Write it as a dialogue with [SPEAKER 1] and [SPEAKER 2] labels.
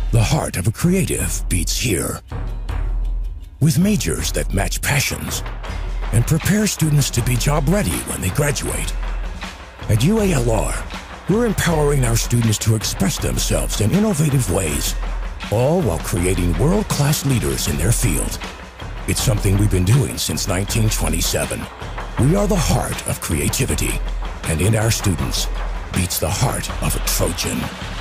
[SPEAKER 1] The heart of a creative beats here. With majors that match passions and prepare students to be job ready when they graduate. At UALR, we're empowering our students to express themselves in innovative ways, all while creating world-class leaders in their field. It's something we've been doing since 1927. We are the heart of creativity, and in our students beats the heart of a Trojan.